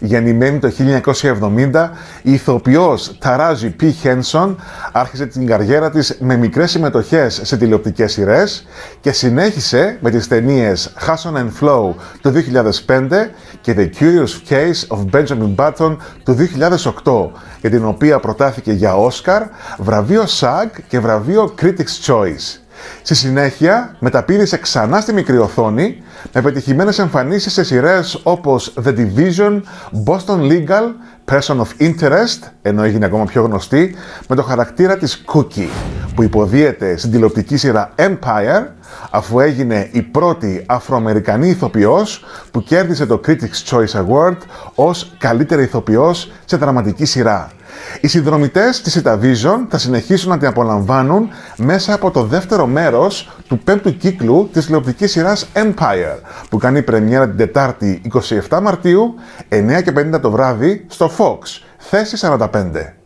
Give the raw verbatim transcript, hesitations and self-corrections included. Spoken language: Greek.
Γεννημένη το χίλια εννιακόσια εβδομήντα, η ηθοποιός Ταράζι Πι Χένσον άρχισε την καριέρα της με μικρές συμμετοχές σε τηλεοπτικές σειρές και συνέχισε με τις ταινίες Hustle and Flow το δύο χιλιάδες πέντε και The Curious Case of Benjamin Button το δύο χιλιάδες οκτώ, για την οποία προτάθηκε για Όσκαρ, βραβείο σαγ και βραβείο Critics' Choice. Στη συνέχεια μεταπήδησε ξανά στη μικρή οθόνη με πετυχημένες εμφανίσεις σε σειρές όπως The Division, Boston Legal, Person of Interest, ενώ έγινε ακόμα πιο γνωστή, με το χαρακτήρα της Cookie, που υποδίεται στην τηλεοπτική σειρά Empire, αφού έγινε η πρώτη Αφροαμερικανή ηθοποιός που κέρδισε το Critics' Choice Award ως καλύτερη ηθοποιός σε δραματική σειρά. Οι συνδρομητές της Cinevision θα συνεχίσουν να την απολαμβάνουν μέσα από το δεύτερο μέρος του πέμπτου κύκλου της τηλεοπτικής σειράς Empire, που κάνει πρεμιέρα την Τετάρτη εικοστή εβδόμη Μαρτίου, εννιά και πενήντα το βράδυ, στο Fox, θέση σαράντα πέντε.